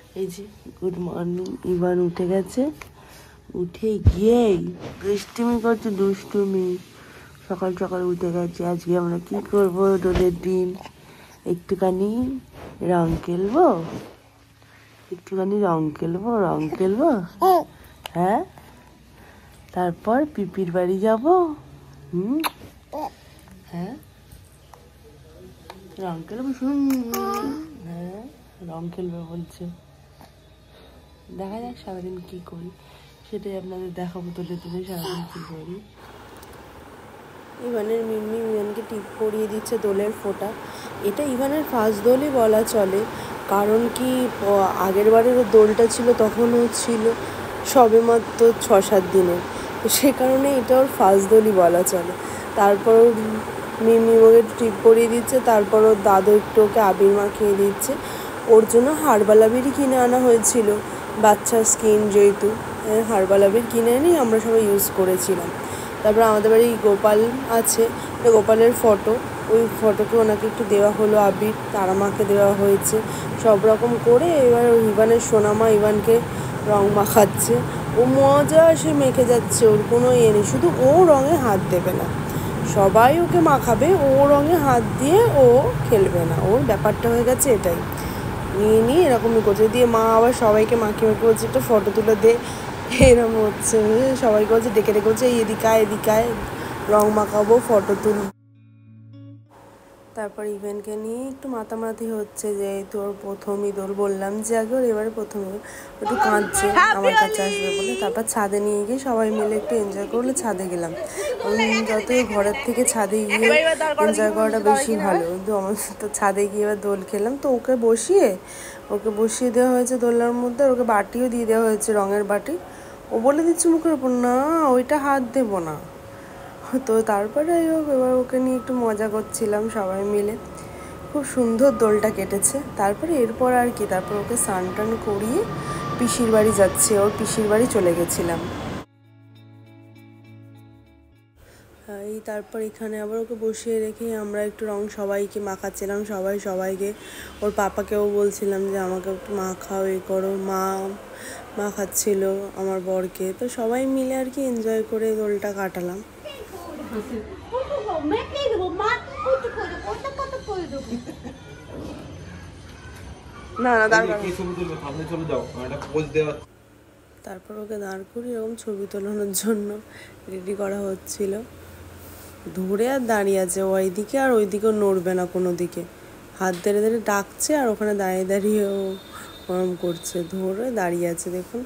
এই যে good morning. Ivan উঠে গেছে, উঠে গিয়েই দুষ্টুমি করছে, দুষ্টুমি। সকাল সকাল উঠে গেছে। আজকে আমরা কি করবো? রোদের দিন একটুখানি রং খেলবো, রং খেলবো। হ্যাঁ, তারপর পিপির বাড়ি যাব। হ্যাঁ, রং খেলবো। হ্যাঁ, রং খেলবে বলছে। দেখা যাক সারাদিন কি করি, সেটাই আপনাদের দেখাবো তুলে তুলে সারাদিন কি করি। ইভানের মিম্মি ইভানকে টিপ পরিয়ে দিচ্ছে দোলের ফোঁটা। এটা ইভানের ফার্স্ট দোলই বলা চলে, কারণ কি আগের বারেরও দোলটা ছিল তখনও ছিল সবে মাত্র 6-7 দিনের, তো সে কারণে এটা ওর ফার্স্ট দোলই বলা চলে। তারপর মিম্মি ওকে টিপ পরিয়ে দিচ্ছে, তারপর ওর দাদু একটু ওকে আবির মাখিয়ে দিচ্ছে। ওর জন্য হার্বাল আবিরই কিনে আনা হয়েছিল, বাচ্চার স্কিন যেহেতু, হার্বাল আবির কিনে এনেই আমরা সবাই ইউজ করেছিলাম। তারপর আমাদের বাড়ি গোপাল আছে, গোপালের ফটো, ওই ফটোকে ওনাকে একটু দেওয়া হলো আবির, তারা মাকে দেওয়া হয়েছে। সব রকম করে এবার ইভানের সোনামা ইভানকে রং মাখাচ্ছে। ও মজা সে মেখে যাচ্ছে, ওর কোনো ইয়ে নেই, শুধু ও রঙে হাত দেবে না, সবাই ওকে মাখাবে, ও রঙে হাত দিয়ে ও খেলবে না। ওর ব্যাপারটা হয়ে গেছে এটাই, নিয়ে এরকমই করছে। দিয়ে মা আবার সবাইকে মাখিয়ে বলছে একটা ফটো তুলে দে, এরকম হচ্ছে। সবাইকে বলছে, ডেকে বলছে এদিকায় রং মাখাবো, ফটো তুলব। তারপর ইভেন্টকে নিয়ে একটু মাতামাতি হচ্ছে, যে তোর প্রথমই দোল, বললাম যে আগে ওর এবারে প্রথমে একটু কাঁদছে আমার কাছে আসবে বলে। তারপর ছাদে নিয়ে গিয়ে সবাই মিলে একটু এনজয় করলে ছাদে গেলাম। যতই ঘরের থেকে ছাদে গিয়ে এনজয় করাটা বেশি ভালো, কিন্তু আমার তো ছাদে গিয়ে এবার দোল খেলাম। তো ওকে বসিয়ে দেওয়া হয়েছে দোলনার মধ্যে, আর ওকে বাটিও দিয়ে দেওয়া হয়েছে, রঙের বাটি। ও বলে দিচ্ছে মুখের উপর, না ওইটা হাত দেবো না। তো তারপরে এবার ওকে নিয়ে একটু মজা করছিলাম সবাই মিলে। খুব সুন্দর দোলটা কেটেছে। তারপরে এরপর আর কি, তারপর ওকে স্নান টান করিয়ে পিসির বাড়ি যাচ্ছে, ওর পিসির বাড়ি চলে গেছিলাম। তারপর এখানে আবার ওকে বসিয়ে রেখে আমরা একটু রং সবাইকে মাখাচ্ছিলাম, সবাইকে। ওর পাপাকেও বলছিলাম যে আমাকে একটু মাখাও, করো। মা মাখাচ্ছিল আমার বরকে। তো সবাই মিলে আর কি এনজয় করে দোলটা কাটালাম। তারপর ওকে দাঁড় করিয়ে এরকম ছবি তোলানোর জন্য রেডি করা হচ্ছিল। ধরে আর দাঁড়িয়ে আছে, ও এইদিকে আর ওইদিকেও নড়বে না কোনো দিকে, হাত ধরে ডাকছে, আর ওখানে দাঁড়িয়ে ও ওরম করছে, ধরে দাঁড়িয়ে আছে দেখুন।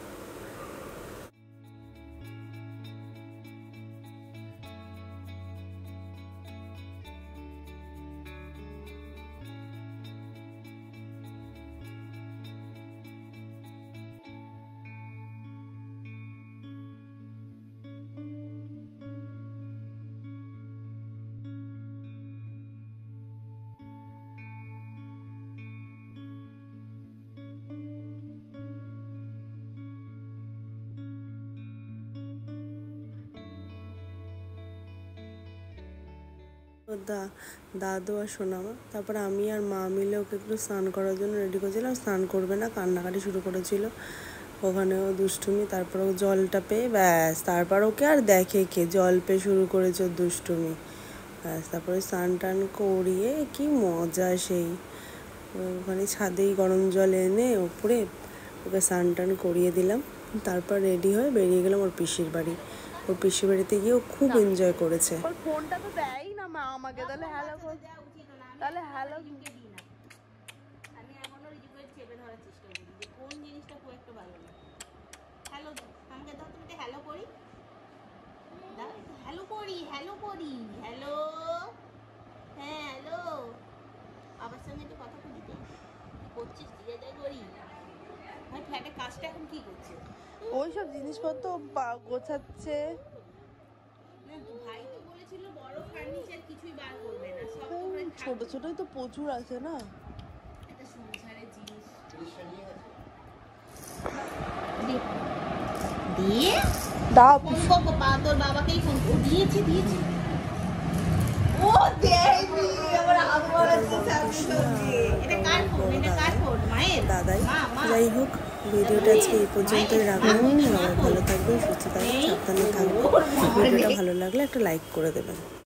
দাদু আর সোনামা, তারপর আমি আর মা মিলে ওকে একটু স্নান করার জন্য রেডি করছিলাম। স্নান করবে না, কান্নাকাটি শুরু করেছিল, ওখানেও দুষ্টুমি। তারপর ও জলটা পেয়ে ব্যাস, তারপর ওকে আর দেখে কে, জল পেয়ে শুরু করেছে ওর দুষ্টুমি, ব্যাস। তারপরে স্নান টান করিয়ে কি মজা সেই, ওখানে ছাদেই গরম জল এনে ওপরে ওকে স্নান টান করিয়ে দিলাম। তারপর রেডি হয়ে বেরিয়ে গেলাম ওর পিসির বাড়ি। ওর পিসির বাড়িতে গিয়েও খুব এনজয় করেছে। ফোনটা তো দেয়ই না মা আমাকে, তাহলে হ্যালো আমি এখনো রিজুকেট চেপে ধরার চেষ্টা করি যে কোন জিনিসটা খুব একটা ভালো না। হ্যালো আমাকে দাও, তুমি হ্যালো করি, দাও হ্যালো করি, হ্যালো, হ্যাঁ হ্যালো। আবার সঙ্গে একটু কথা বলি, তো করছিস জিজ্ঞাসা করি ভাই ফ্ল্যাটের কাজটা এখন কি করছে? ওইসব জিনিসপত্র গোছাচ্ছে। ভাই তো বলেছিল বড় ফার্নিচার কিছুই বার করবে না, সব ছোট ছোটই তো প্রচুর আছে না, এটা সংসারের জিনিস দিয়ে দাও। ফোন করো, তোর বাবাকেই ফোন দিয়েছি। ও দেয়নি, আবার তোর বড় পিসি এটা আর কার ফোন? বড় এটা কার দাদা ফোন? মায়ের? দাদাই। মা। যাই হোক, ভিডিওটা আজকে এই পর্যন্তই রাখলাম। সবাই ভালো থাকবে, সুস্থ থাকবে, সাবধানে থাকবে। ভিডিওটা ভালো লাগলে একটা লাইক করে দেবেন।